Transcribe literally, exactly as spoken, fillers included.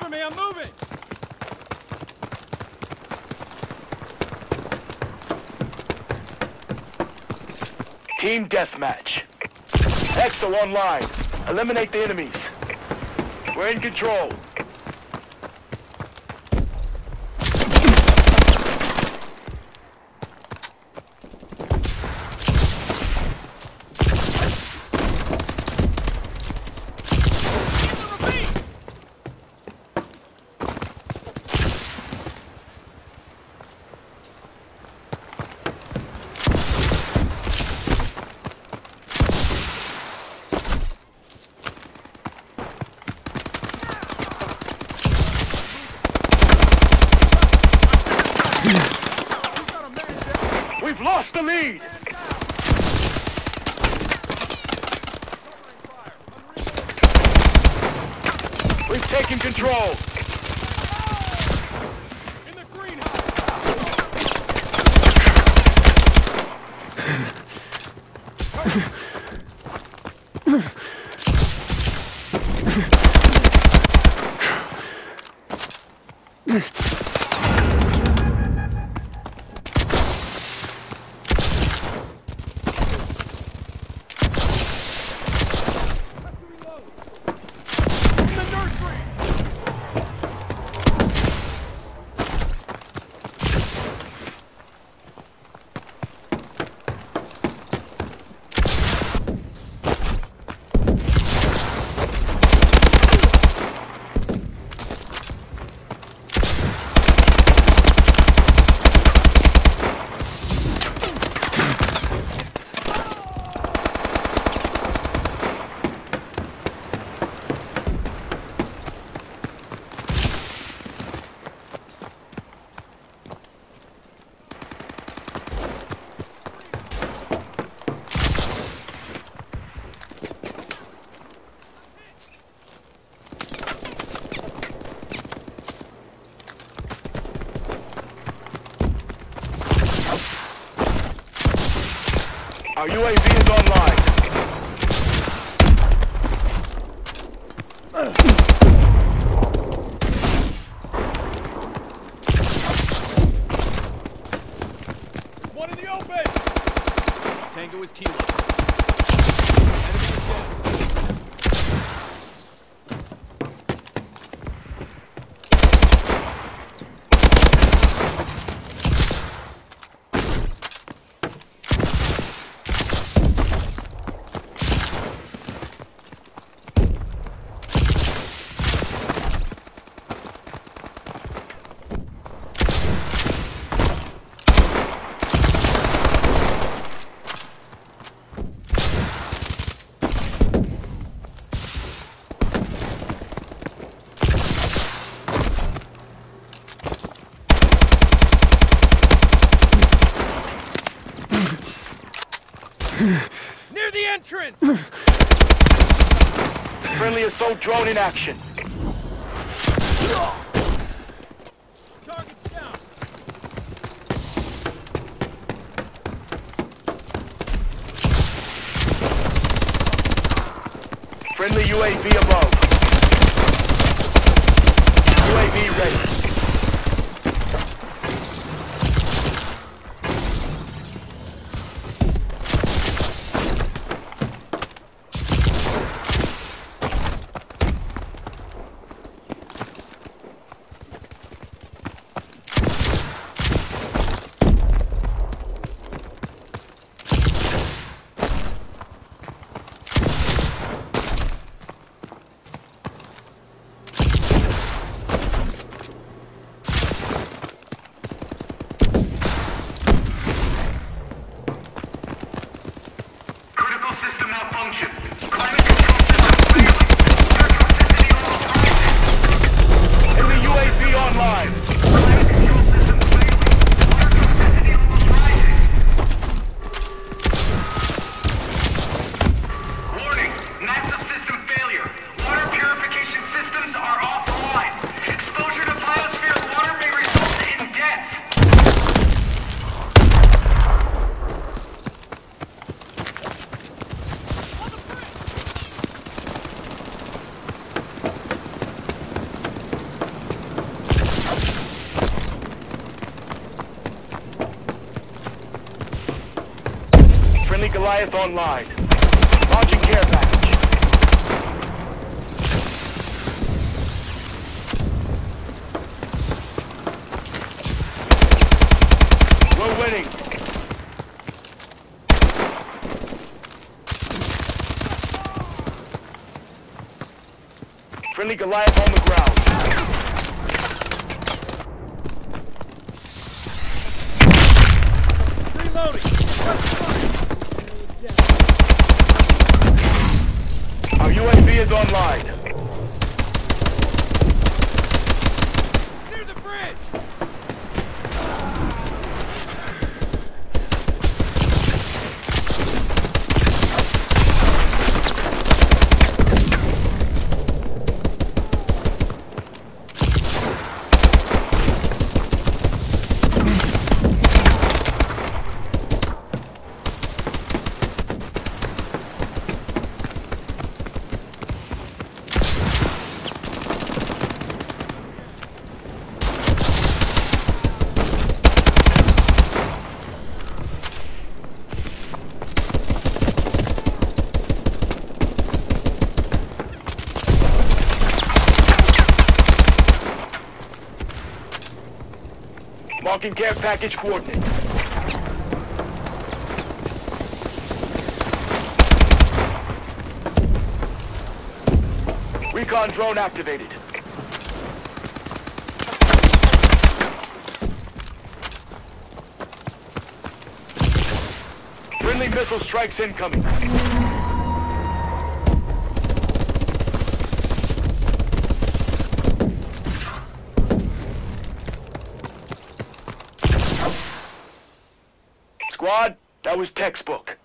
Cover me, I'm moving! Team deathmatch. Exo online. Eliminate the enemies. We're in control. We've lost the lead! We've taken control! In the greenhouse! Our U A V is online. There's one in the open! Tango is kilo. Enemy is dead. Near the entrance! Friendly assault drone in action. Target's down! Friendly U A V above. U A V ready. Friendly Goliath online. Launching care package. We're winning. Friendly Goliath on the ground. Reloading. Our U A V is online. Near the bridge. Marking care package coordinates. Recon drone activated. Friendly missile strikes incoming. Squad, that was textbook.